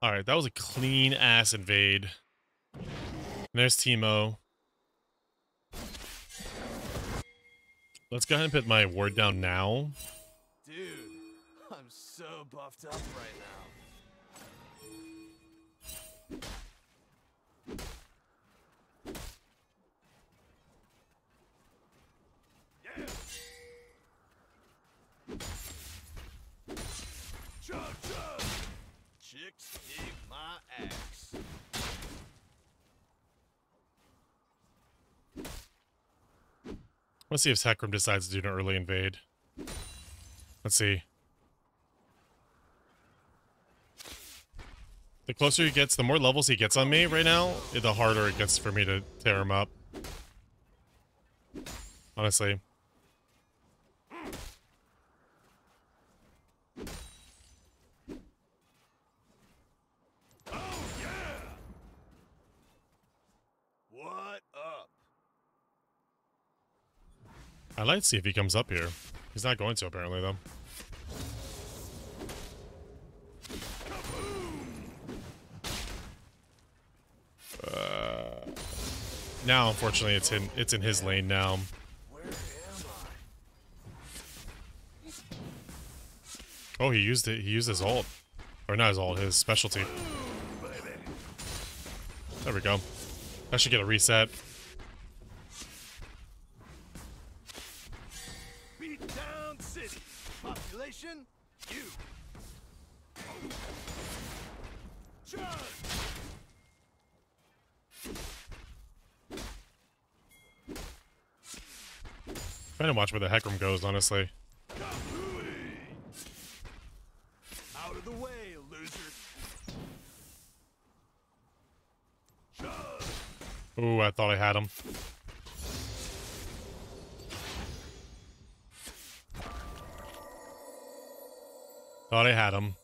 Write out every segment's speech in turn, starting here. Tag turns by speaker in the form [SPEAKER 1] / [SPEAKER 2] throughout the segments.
[SPEAKER 1] Alright, that was a clean ass invade. And there's Teemo. Let's go ahead and put my ward down now.
[SPEAKER 2] Dude, I'm so buffed up right now. Yeah. Chug, chug. Chicks dig my axe.
[SPEAKER 1] Let's see if Hecarim decides to do an early invade. Let's see. The closer he gets, the more levels he gets on me right now, the harder it gets for me to tear him up. Honestly.
[SPEAKER 2] Oh, yeah! What up?
[SPEAKER 1] I'd like to see if he comes up here. He's not going to, apparently, though. Now, unfortunately, it's in his lane now.
[SPEAKER 2] Where am I?
[SPEAKER 1] Oh, he used it. He used his ult, or not his ult, his specialty. There we go. That should get a reset.
[SPEAKER 2] Beat down city. Population, you. Charge.
[SPEAKER 1] Trying to watch where the Hecarim goes, honestly.
[SPEAKER 2] Out of the way, loser. Charge.
[SPEAKER 1] Ooh, I thought I had him. Thought I had him.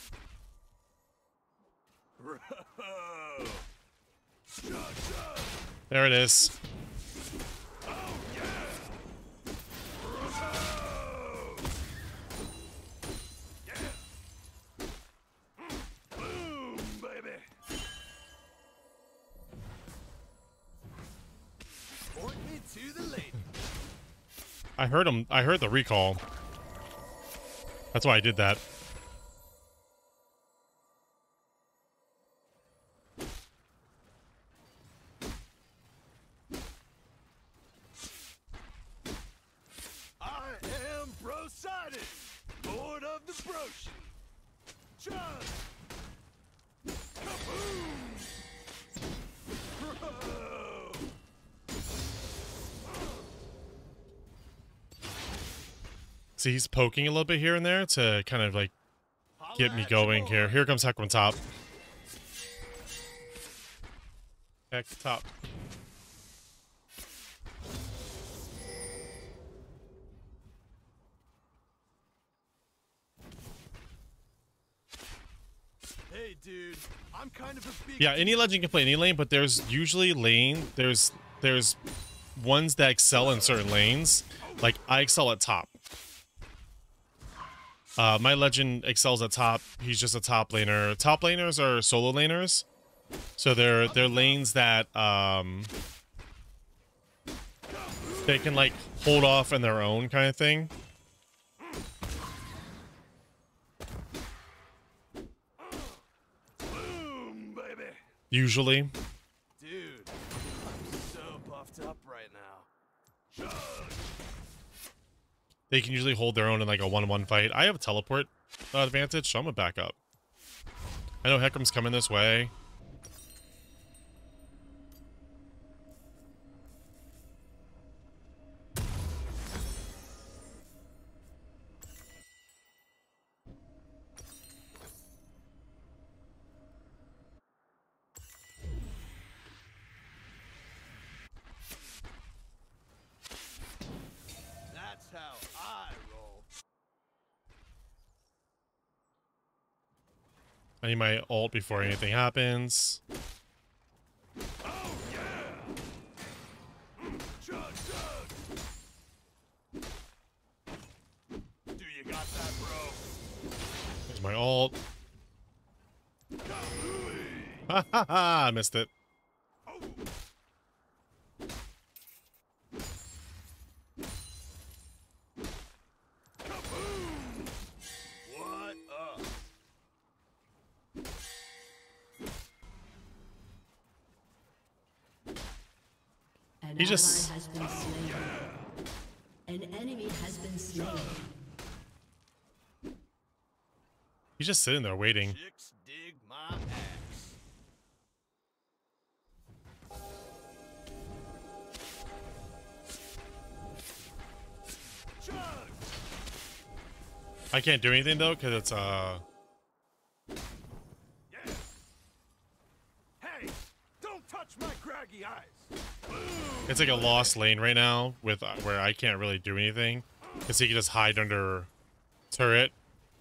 [SPEAKER 1] There it is. I heard him. I heard the recall. That's why I did that.
[SPEAKER 2] I am Brosided, Lord of the Broshi. Charge! Kaboom! Bro!
[SPEAKER 1] See, he's poking a little bit here and there to kind of like get me going here. Here comes Hecarim top. Heck top.
[SPEAKER 2] Hey, dude, I'm kind of a big
[SPEAKER 1] Yeah, any legend can play any lane, but there's usually there's ones that excel in certain lanes. Like I excel at top. My legend excels at top. He's just a top laner. Top laners are solo laners, so they're lanes that they can like hold off on their own kind of thing.
[SPEAKER 2] boom, baby.
[SPEAKER 1] Usually.
[SPEAKER 2] Dude, I'm so buffed up right now. Chug!
[SPEAKER 1] They can usually hold their own in like a 1-1 fight. I have a teleport advantage, so I'm gonna back up. I know Hecarim's coming this way.
[SPEAKER 2] That's how I roll.
[SPEAKER 1] I need my ult before anything happens.
[SPEAKER 2] Oh, yeah! Chug, chug! Do you got that, bro?
[SPEAKER 1] There's my ult.
[SPEAKER 2] Kaboom!
[SPEAKER 1] Ha ha ha! I missed it.
[SPEAKER 2] What up?
[SPEAKER 3] An
[SPEAKER 1] He just-
[SPEAKER 3] ally has been slain. An enemy has been slain.
[SPEAKER 1] He's just sitting there waiting.
[SPEAKER 2] Chicks dig my axe. Chug!
[SPEAKER 1] I can't do anything though, because it's
[SPEAKER 2] Yeah. Hey, don't touch my craggy eyes.
[SPEAKER 1] it's like a lost lane right now with where I can't really do anything because he can just hide under turret.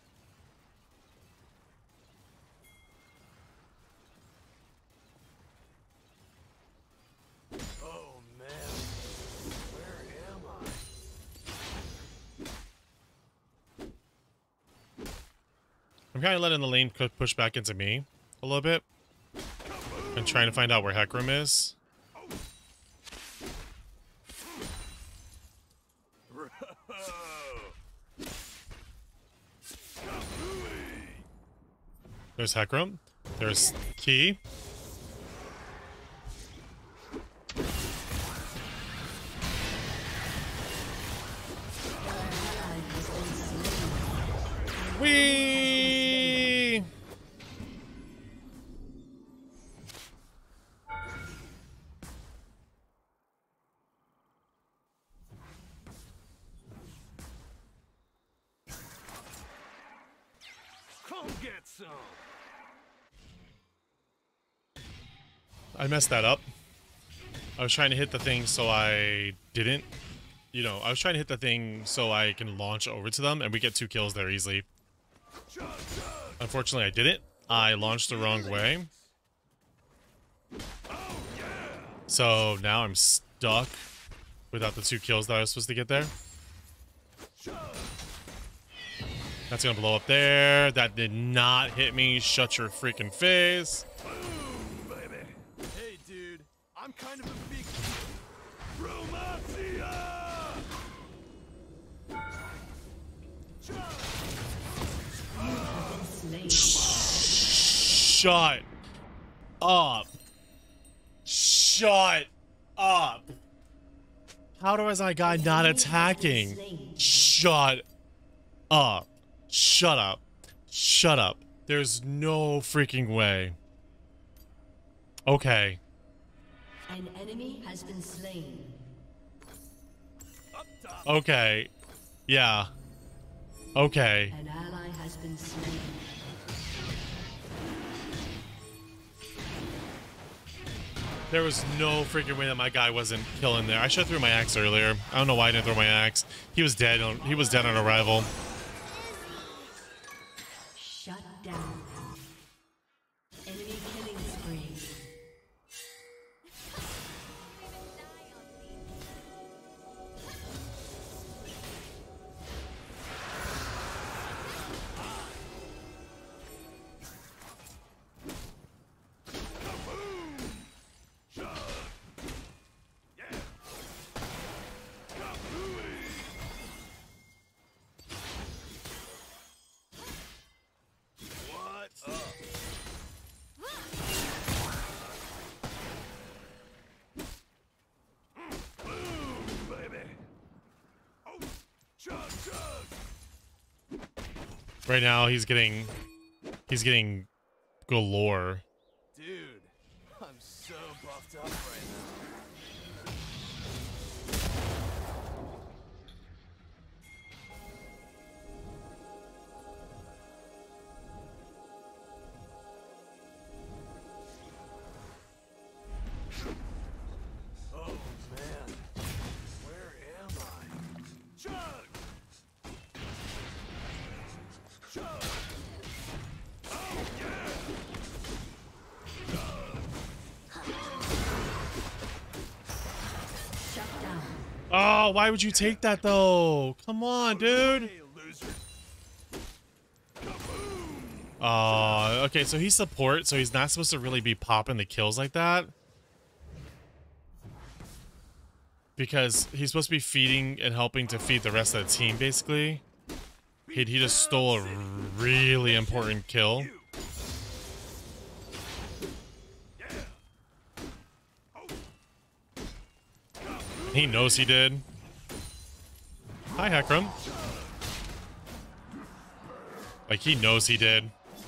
[SPEAKER 2] Oh man, where am I?
[SPEAKER 1] I'm kind of letting the lane push back into me a little bit and trying to find out where Hecarim is. There's Hecarim. There's Key. Whee!
[SPEAKER 2] Come get some.
[SPEAKER 1] I messed that up. I was trying to hit the thing so I didn't. You know, I was trying to hit the thing so I can launch over to them and we get 2 kills there easily.
[SPEAKER 2] Chug, chug.
[SPEAKER 1] Unfortunately, I didn't. I launched the wrong way. So now I'm stuck without the 2 kills that I was supposed to get there. That's gonna blow up there. That did not hit me. Shut your freaking face.
[SPEAKER 2] Boom, baby. Hey, dude, I'm kind of a big Romancia!
[SPEAKER 3] Slain.
[SPEAKER 1] Shut up. Shut up. How is my guy not attacking? Shut up. Shut up. Shut up. There's no freaking way. Okay.
[SPEAKER 3] An enemy has been slain.
[SPEAKER 2] Up top.
[SPEAKER 1] Okay. Yeah. Okay.
[SPEAKER 3] An ally has been slain.
[SPEAKER 1] There was no freaking way that my guy wasn't killing there. I should have threw my axe earlier. I don't know why I didn't throw my axe. He was dead. He was dead on arrival.
[SPEAKER 3] Shut down. Enemy killing spree.
[SPEAKER 2] What up? Boom, baby. Oh, chug, chug.
[SPEAKER 1] Right now, he's getting galore.
[SPEAKER 2] Dude, I'm so buffed up right now. Oh man, where am I? Chug! Chug! Oh yeah!
[SPEAKER 3] Shut down.
[SPEAKER 1] Oh, why would you take that though? Come on, dude.
[SPEAKER 2] Hey, loser! Kaboom!
[SPEAKER 1] Okay, so he's support, so he's not supposed to really be popping the kills like that. Because he's supposed to be feeding and helping to feed the rest of the team, basically. He just stole a really important kill. He knows he did. Hi, Hecarim. Like, he knows he did.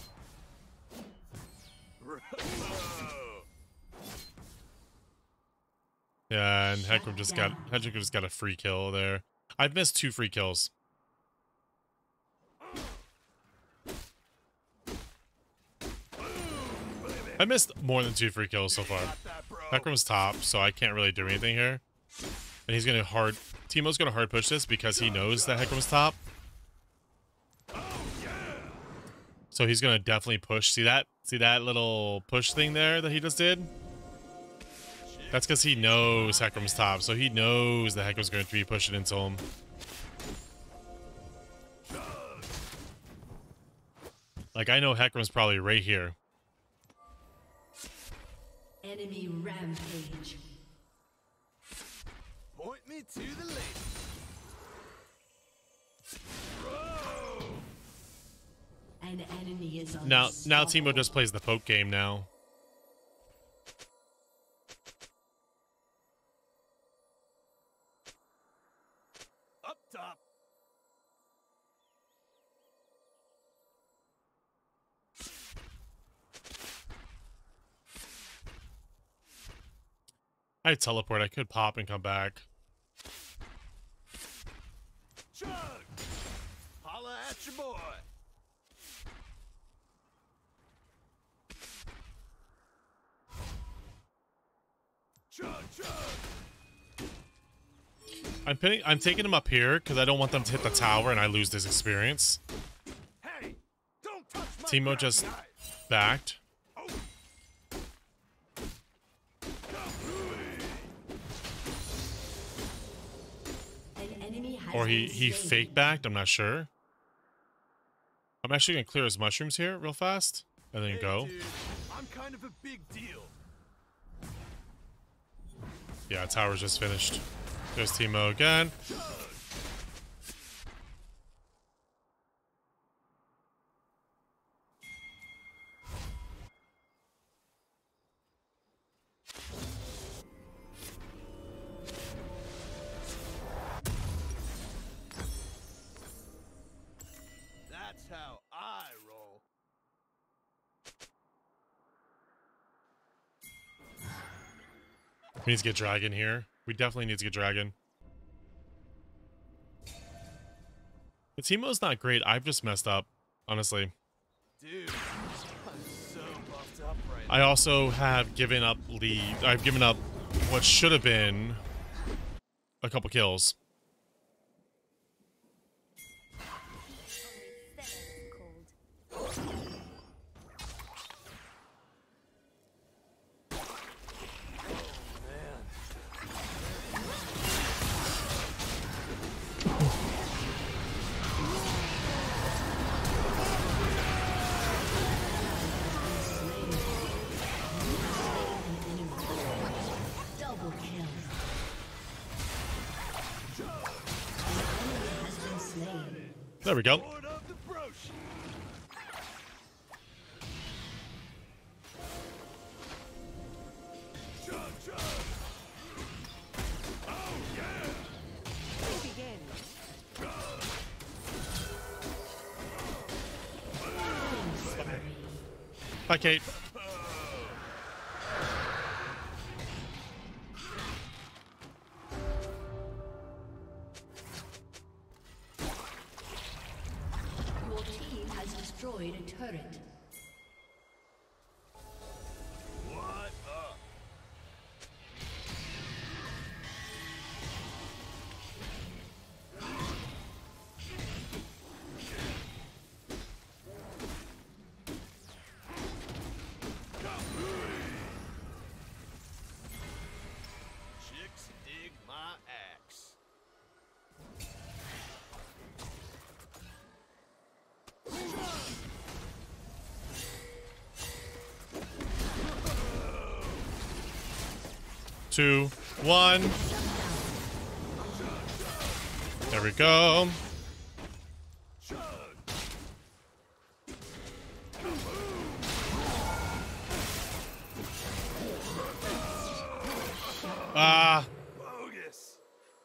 [SPEAKER 1] Yeah, and Hecarim just got a free kill there. I've missed 2 free kills. I missed more than 2 free kills so far. Hecarim's top, so I can't really do anything here. And he's gonna Teemo's gonna hard push this because he knows that Hecarim's top. So he's gonna definitely push. See that little push thing there that he just did? That's because he knows Hecarim's top, so he knows that Hecarim's going to be pushing into him. Like, I know Hecarim's probably right here.
[SPEAKER 3] Enemy rampage.
[SPEAKER 2] Point me to the lady.
[SPEAKER 3] An enemy is on
[SPEAKER 1] Now Teemo just plays the poke game now.
[SPEAKER 2] Up top.
[SPEAKER 1] I teleport. I could pop and come back.
[SPEAKER 2] Chug! Holla at your boy. Chug, chug.
[SPEAKER 1] I'm taking him up here because I don't want them to hit the tower and I lose this experience.
[SPEAKER 2] Hey, don't touch my
[SPEAKER 1] Teemo just
[SPEAKER 2] guy.
[SPEAKER 1] backed.
[SPEAKER 3] An enemy has
[SPEAKER 1] Or he
[SPEAKER 3] been slain.
[SPEAKER 1] fake backed, I'm not sure. I'm actually gonna clear his mushrooms here real fast. And then
[SPEAKER 2] Hey,
[SPEAKER 1] go.
[SPEAKER 2] dude, I'm kind of a big deal.
[SPEAKER 1] Yeah, tower's just finished. There's Teemo again.
[SPEAKER 2] That's how I roll.
[SPEAKER 1] We need to get Dragon here. We definitely need to get Dragon. The Teemo's not great. I've just messed up, honestly.
[SPEAKER 2] Dude, I'm so buffed up right
[SPEAKER 1] I also have given up I've given up what should have been a couple kills.
[SPEAKER 3] Double kill. An enemy has been slain.
[SPEAKER 1] There we go.
[SPEAKER 2] Lord of the Brosh. Chug, chug. Oh, yeah.
[SPEAKER 1] Bye, Kate.
[SPEAKER 3] Your team has destroyed a turret.
[SPEAKER 2] What up?
[SPEAKER 1] 2, 1. There we go. Ah.
[SPEAKER 2] Bogus.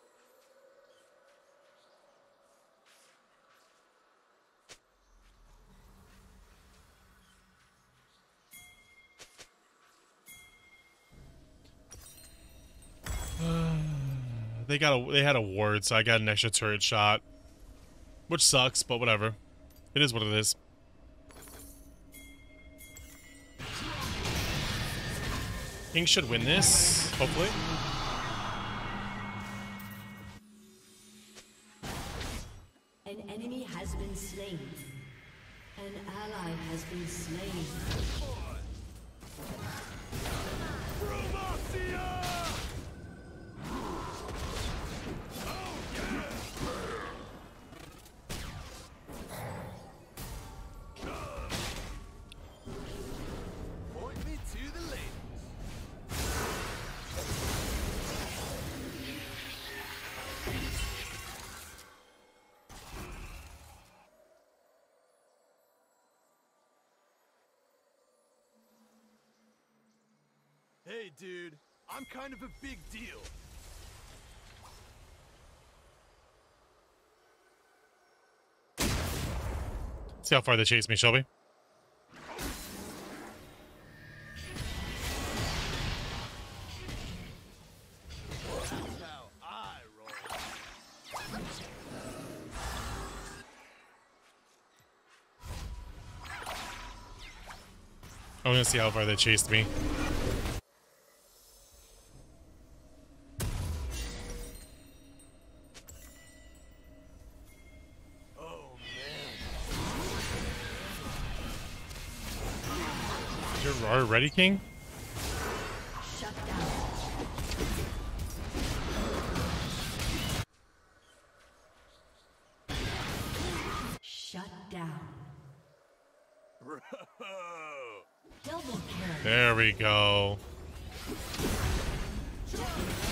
[SPEAKER 1] They had a ward, so I got an extra turret shot. Which sucks, but whatever. It is what it is. King should win this, hopefully.
[SPEAKER 3] An enemy has been slain. An ally has been slain.
[SPEAKER 2] Point me to the ladies. Hey, dude, I'm kind of a big deal.
[SPEAKER 1] See how far they chase me, Shelby.
[SPEAKER 2] That's how I roll.
[SPEAKER 1] I'm gonna see how far they chased me.
[SPEAKER 2] Oh, man.
[SPEAKER 1] You're ready, King?
[SPEAKER 3] Shut down. Shut down.
[SPEAKER 2] Bro.
[SPEAKER 3] Double kill.
[SPEAKER 1] There we go.
[SPEAKER 3] Triple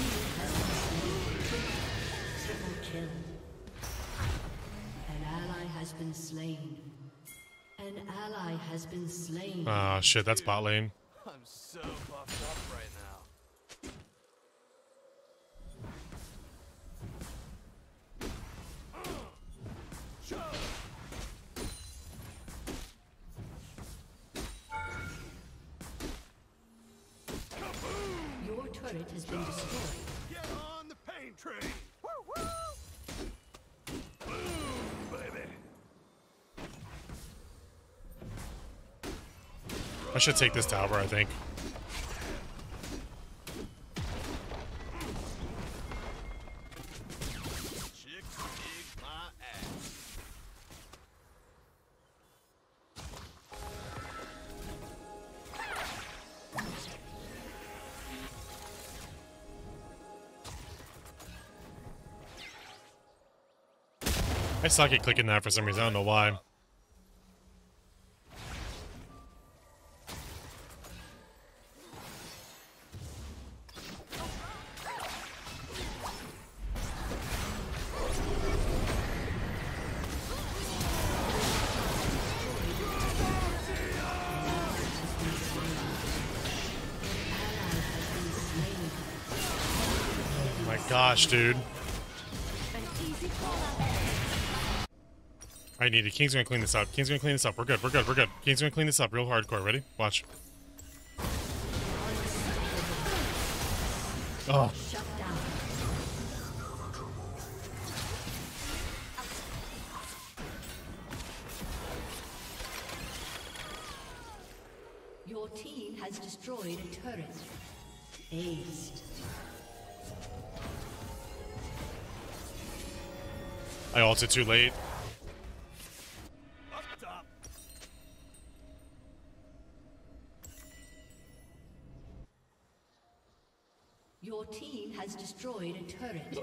[SPEAKER 3] kill. An ally has been slain. An ally has been slain.
[SPEAKER 1] Oh shit, that's bot lane.
[SPEAKER 2] I'm so puffed up right now.
[SPEAKER 3] Your turret has been destroyed.
[SPEAKER 2] Get on the pain train. Woo woo. Boom, baby.
[SPEAKER 1] I should take this tower, I think.
[SPEAKER 2] Chicks dig my ass.
[SPEAKER 1] I suck at clicking that for some reason. I don't know why. Oh my gosh, dude. I need it. King's gonna clean this up. King's gonna clean this up. We're good. We're good. We're good. King's gonna clean this up real hardcore. Ready? Watch. Oh.
[SPEAKER 3] Shut down. Your team has destroyed a turret. Aced.
[SPEAKER 1] I ulted too late.
[SPEAKER 2] Up top.
[SPEAKER 3] Your team has destroyed a turret.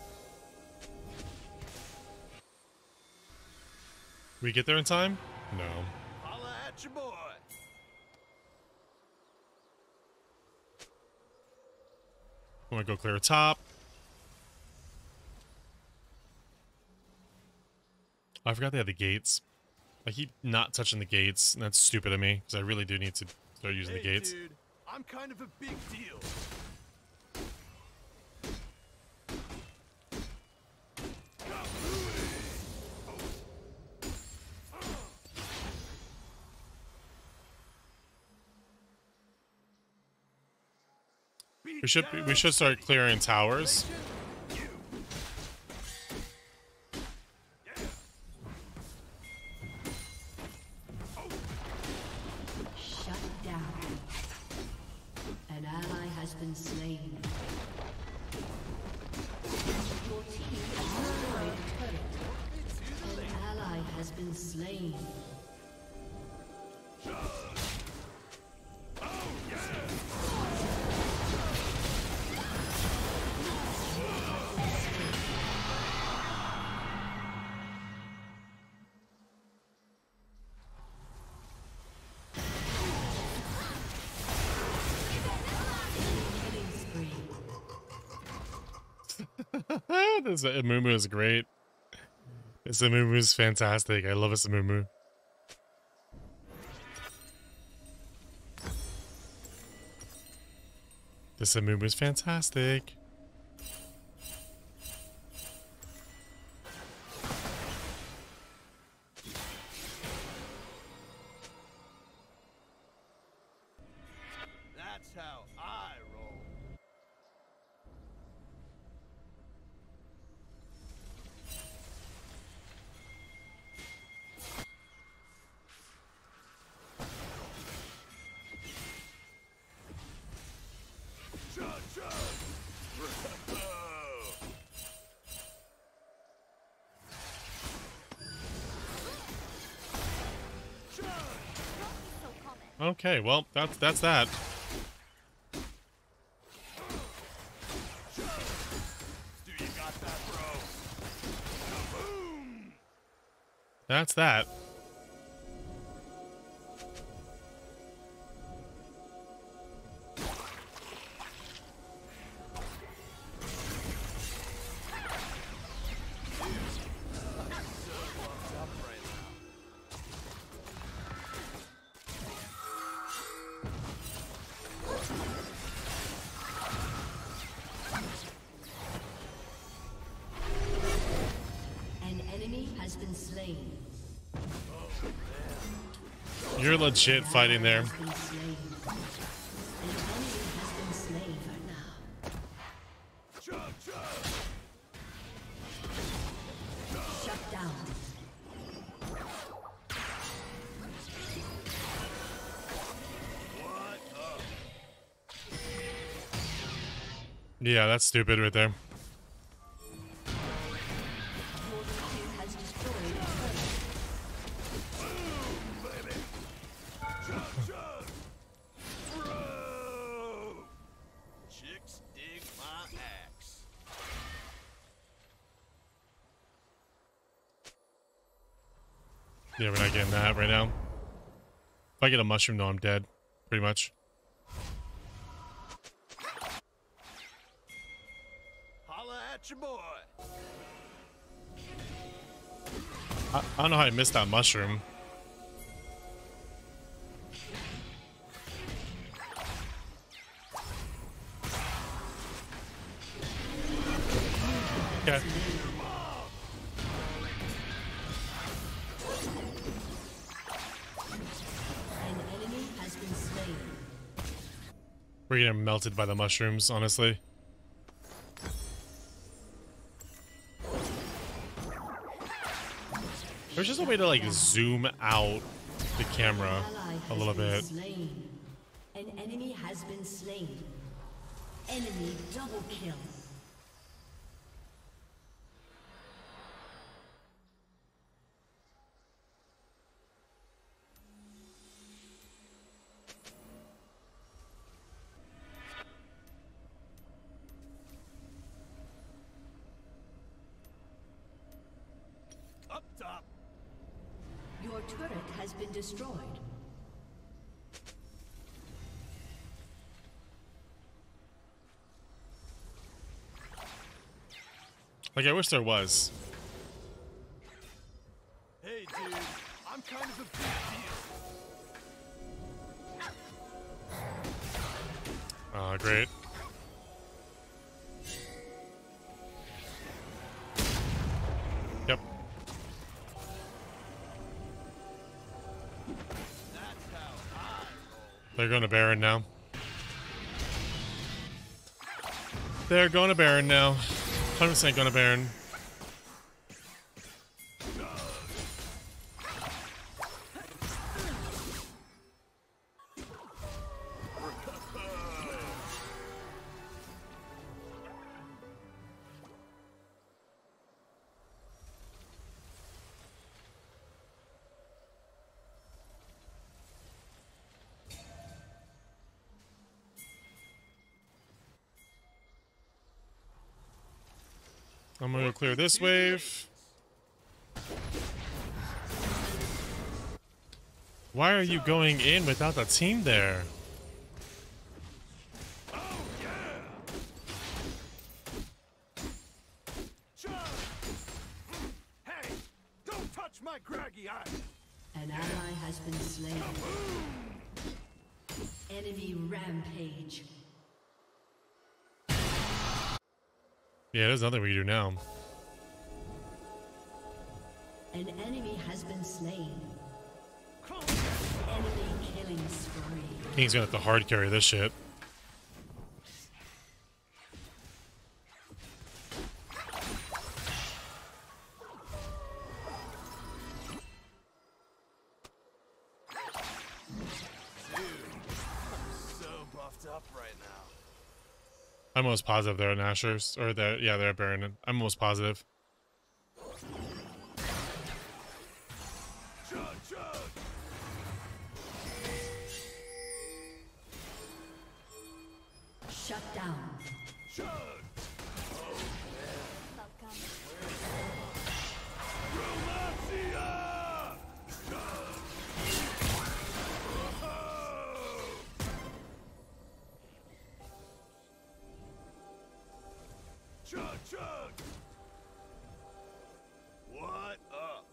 [SPEAKER 1] We get there in time? No.
[SPEAKER 2] Holla at your boy.
[SPEAKER 1] I'm gonna go clear top. Oh, I forgot they had the gates. I keep not touching the gates, and that's stupid of me, because I really do need to start using the gates.
[SPEAKER 2] Dude, I'm kind of a big deal.
[SPEAKER 1] We should start clearing towers.
[SPEAKER 3] Shut down. An ally has been slain. Your team has destroyed a turret. An ally has been slain.
[SPEAKER 1] This Amumu is great. This Amumu is fantastic. I love this Amumu. This Amumu is fantastic.
[SPEAKER 2] That's how I roll.
[SPEAKER 1] Okay, well, that's that.
[SPEAKER 2] Dude, you got that, bro. Boom!
[SPEAKER 1] That's that.
[SPEAKER 3] An enemy has been slain.
[SPEAKER 1] You're legit fighting there.
[SPEAKER 3] Has been slain. An enemy has been slain for now. Shut down.
[SPEAKER 1] Yeah, that's stupid right there.
[SPEAKER 3] Your team has destroyed a turret.
[SPEAKER 2] Bro! Chicks dig my axe.
[SPEAKER 1] Yeah, we're not getting that right now. If I get a mushroom, though, I'm dead. Pretty much.
[SPEAKER 2] Holla at your boy.
[SPEAKER 1] I don't know how I missed that mushroom. Okay.
[SPEAKER 3] An enemy has been slain.
[SPEAKER 1] We're getting melted by the mushrooms, honestly. There's just a way to, like, zoom out the camera a little bit.
[SPEAKER 3] Slain. An enemy has been slain. Enemy double kill.
[SPEAKER 2] Up top.
[SPEAKER 3] Your turret has been destroyed.
[SPEAKER 1] Like, I wish there was.
[SPEAKER 2] Hey, dude, I'm kind of a big deal.
[SPEAKER 1] Oh, great. Yep.
[SPEAKER 2] That's how I roll.
[SPEAKER 1] They're going to Baron now. They're going to Baron now. 100% going to Baron. I'm gonna go clear this wave. Why are you going in without the team there?
[SPEAKER 2] Oh, yeah! Charge! Hey, don't touch my craggy eye!
[SPEAKER 3] An ally has been slain. Enemy rampage.
[SPEAKER 1] Yeah, there's nothing we can do now.
[SPEAKER 3] An enemy has been slain. Enemy killing spree.
[SPEAKER 1] King's gonna have to hard carry this shit.
[SPEAKER 2] So buffed up right now.
[SPEAKER 1] I'm almost positive they're at Nashers. Or they're, yeah, they're at Baron. I'm almost positive.
[SPEAKER 2] Chug, chug!
[SPEAKER 3] Shut down.
[SPEAKER 2] Chug! Romancia! Chug, chug! What up?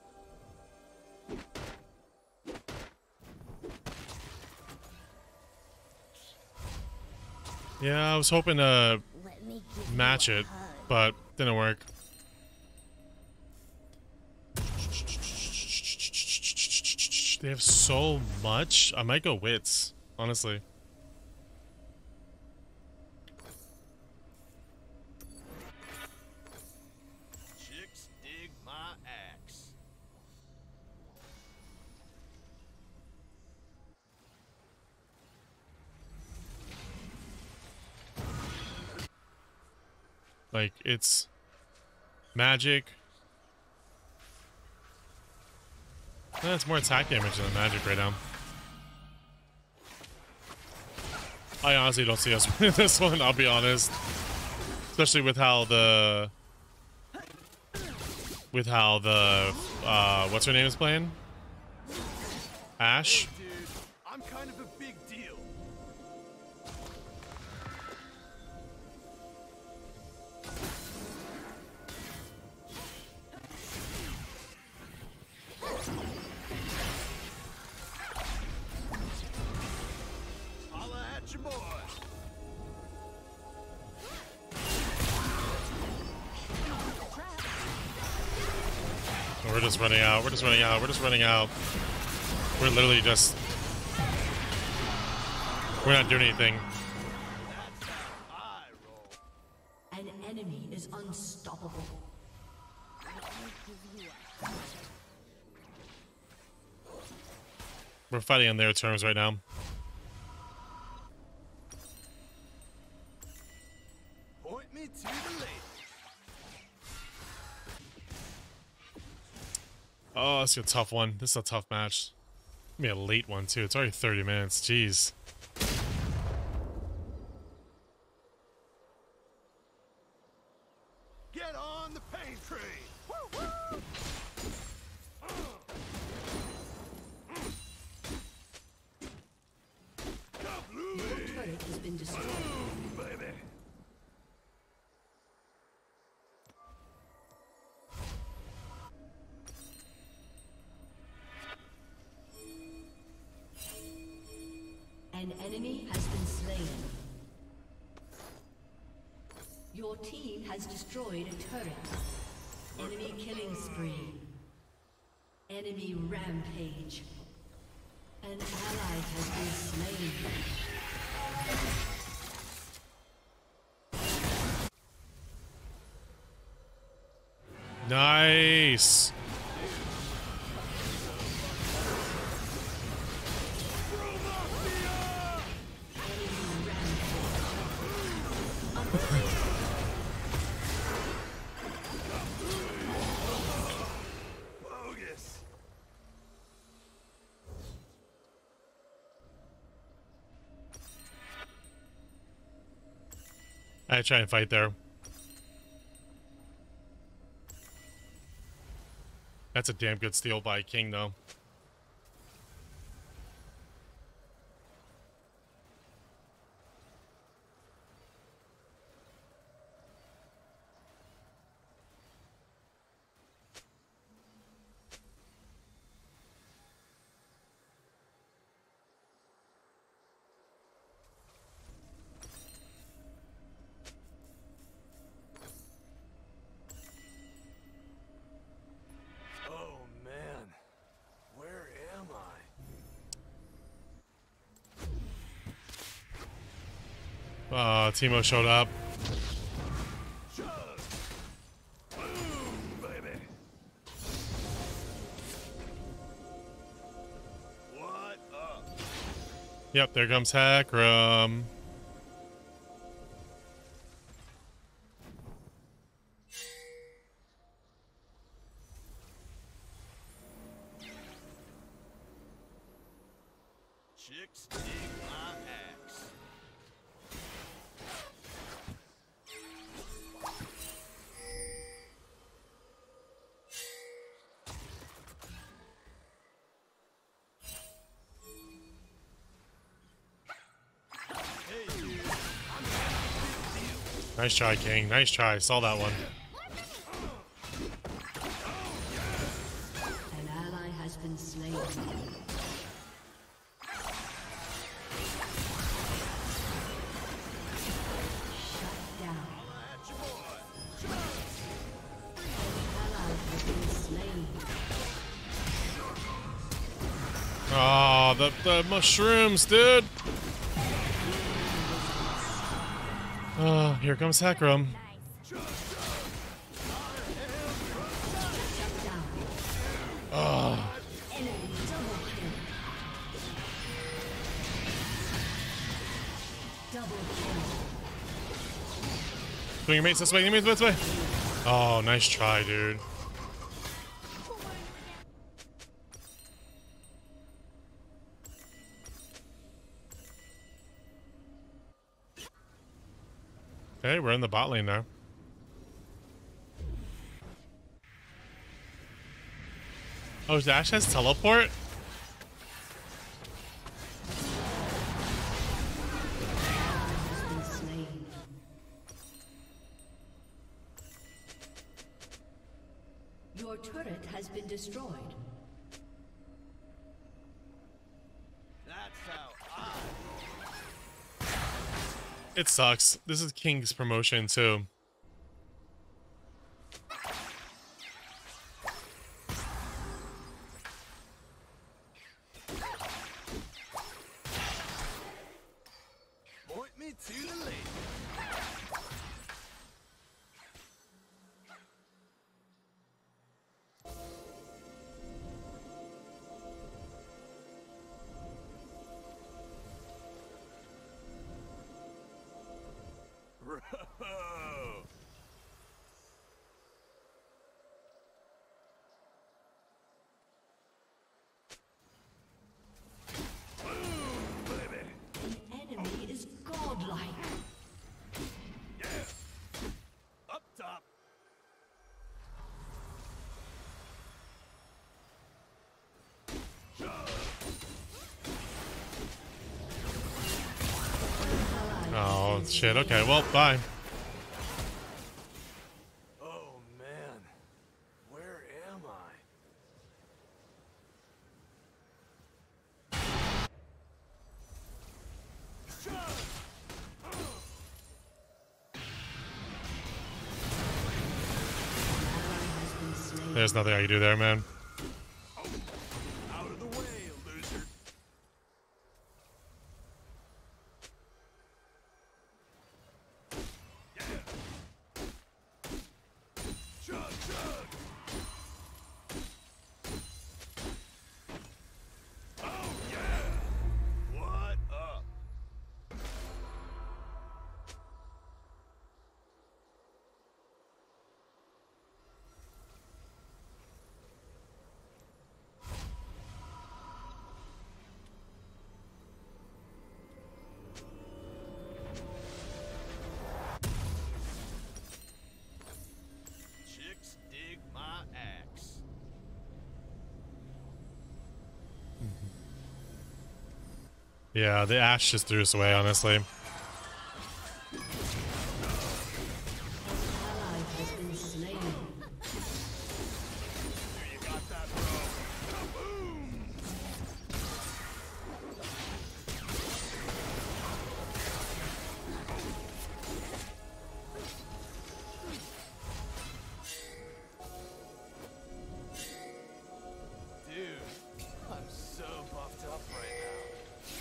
[SPEAKER 1] Yeah, I was hoping to
[SPEAKER 4] Let me give
[SPEAKER 1] match
[SPEAKER 4] you a
[SPEAKER 1] it,
[SPEAKER 4] hug.
[SPEAKER 1] but didn't work. They have so much. I might go wits, honestly.
[SPEAKER 2] Chicks dig my axe.
[SPEAKER 1] Like, it's magic. It's more attack damage than magic right now. I honestly don't see us winning this one, I'll be honest. Especially with how the... what's her name is playing? Ash?
[SPEAKER 2] Dude, I'm kind of a big deal. Holla at your boy.
[SPEAKER 1] We're just running out, we're just running out, we're just running out. We're literally just... We're not doing anything.
[SPEAKER 2] That's how I roll.
[SPEAKER 3] An enemy is unstoppable.
[SPEAKER 4] Let me give you a hug.
[SPEAKER 1] We're fighting on their terms right now.
[SPEAKER 2] Point me to the lady.
[SPEAKER 1] Oh, this is a tough one. This is a tough match. It's gonna be a late one, too. It's already 30 minutes. Jeez.
[SPEAKER 2] Get on the pain train. Woo, woo.
[SPEAKER 3] Your turret has been destroyed.
[SPEAKER 2] Baby.
[SPEAKER 3] An enemy has been slain. Your team has destroyed a turret. Enemy killing spree. Enemy rampage. An ally has been slain.
[SPEAKER 1] Nice.
[SPEAKER 2] Bogus.
[SPEAKER 1] I try and fight there. That's a damn good steal by King, though.
[SPEAKER 2] Oh man, where am I?
[SPEAKER 1] Timo showed up.
[SPEAKER 2] Chug! Boom, baby. What up?
[SPEAKER 1] Yep, there comes Hakram.
[SPEAKER 2] Chicks dig my axe. Hey, dude.
[SPEAKER 1] Nice try, King. Nice try. Saw that one.
[SPEAKER 3] An ally has been slain. Shut down.
[SPEAKER 2] At your boy.
[SPEAKER 3] An ally has been slain.
[SPEAKER 1] Oh, the mushrooms, dude. Oh, here comes Hakram.
[SPEAKER 3] Shut down.
[SPEAKER 1] Oh,
[SPEAKER 3] Enemy double kill. Double kill.
[SPEAKER 1] swing your mates this way. Your mates this way. Oh, nice try, dude. Okay, we're in the bot lane now. Oh, Dash has teleport?
[SPEAKER 3] Has been slain. Your turret has been destroyed.
[SPEAKER 2] That's how I.
[SPEAKER 1] It sucks. This is King's promotion, too.
[SPEAKER 2] Point me to the lake. Bro. Boom, baby.
[SPEAKER 3] An enemy is godlike.
[SPEAKER 2] Yeah. Up top.
[SPEAKER 1] Oh, shit. Okay, well, bye.
[SPEAKER 2] Oh man, where am I?
[SPEAKER 1] There's nothing I can do there, man.
[SPEAKER 2] Out of the way, loser. Yeah. Chug, chug. Oh, yeah. What up? Chicks dig my axe.
[SPEAKER 1] Yeah, the ash just threw us away, honestly.
[SPEAKER 3] Ally has been slain.
[SPEAKER 2] You got that, bro. Kaboom! Dude, I'm so buffed up right now.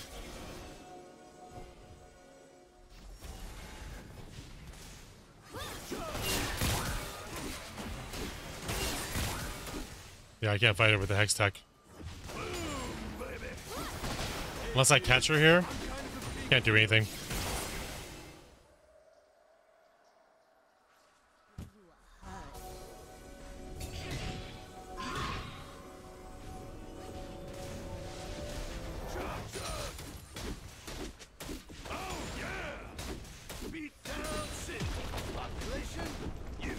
[SPEAKER 1] Yeah, I can't fight her with the Hex Tech. Unless I catch her here, can't do anything.
[SPEAKER 2] Oh yeah! Beat down city. Population, you.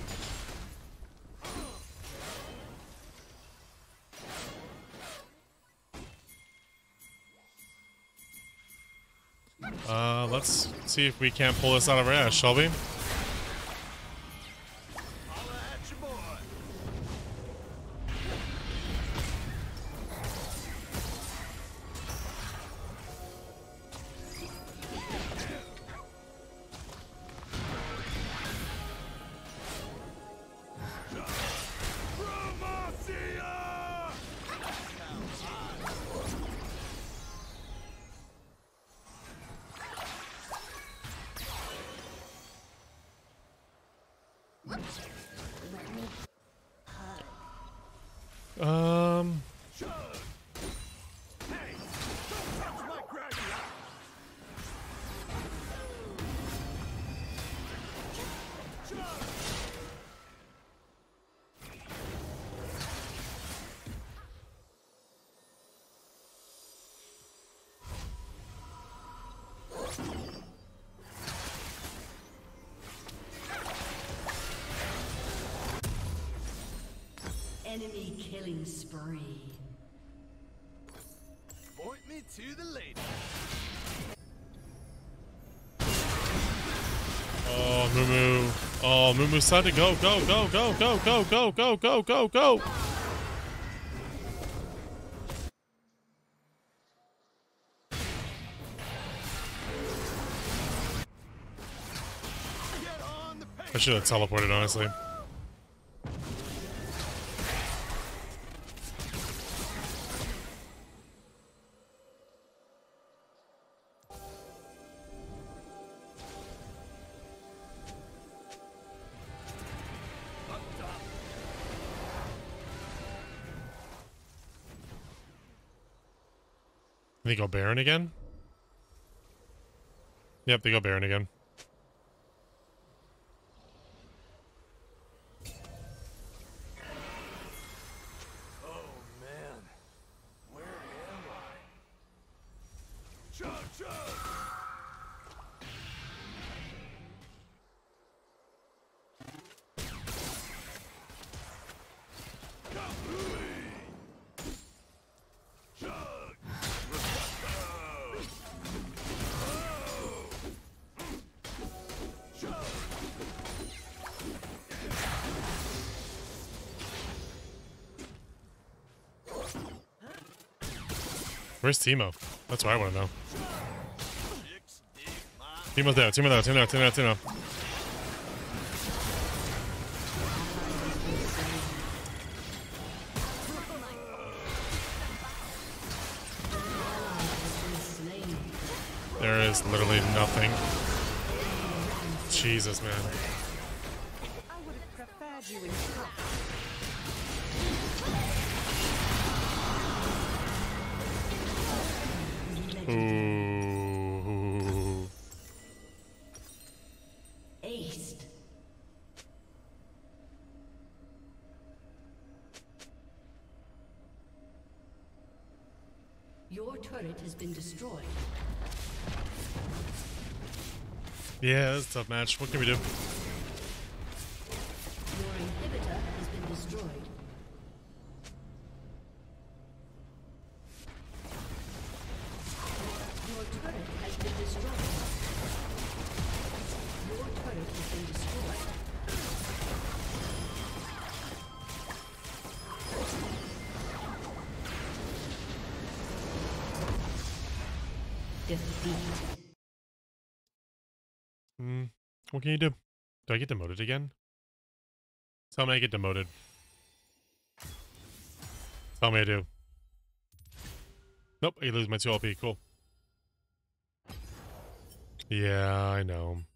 [SPEAKER 1] Let's see if we can't pull this out of our ass, shall we?
[SPEAKER 2] Holla at your boy. Promocia! Chug! Hey, don't touch my Graggy! Chug!
[SPEAKER 3] Enemy killing spree.
[SPEAKER 2] Point me to the lady.
[SPEAKER 1] Oh, Mumu. Oh, Mumu's time to go, go, go, go, go, go, go, go, go, go, go.
[SPEAKER 2] Get on the
[SPEAKER 1] I
[SPEAKER 2] pace.
[SPEAKER 1] should have teleported, honestly. They go Baron again? Yep, they go Baron again.
[SPEAKER 2] Oh man, where am I? Chug, chug! Kabooey! Chug! Rococo! Oh! Chug!
[SPEAKER 1] Where's Teemo? That's what I want to know.
[SPEAKER 2] Chicks dig my
[SPEAKER 1] Teemo's there, Teemo there, Teemo there, Teemo there, Teemo. There is literally nothing. Jesus, man.
[SPEAKER 4] I would have preferred you in top.
[SPEAKER 1] Ooh.
[SPEAKER 3] Aced. Your turret has been destroyed.
[SPEAKER 1] Yeah, that's a tough match. What can we do?
[SPEAKER 3] Your inhibitor has been destroyed. Your turret has been destroyed. Your turret has been destroyed. Defeat.
[SPEAKER 1] What can you do? Do I get demoted again? Tell me I get demoted. Tell me I do. Nope, I lose my 2 LP. Cool. Yeah, I know.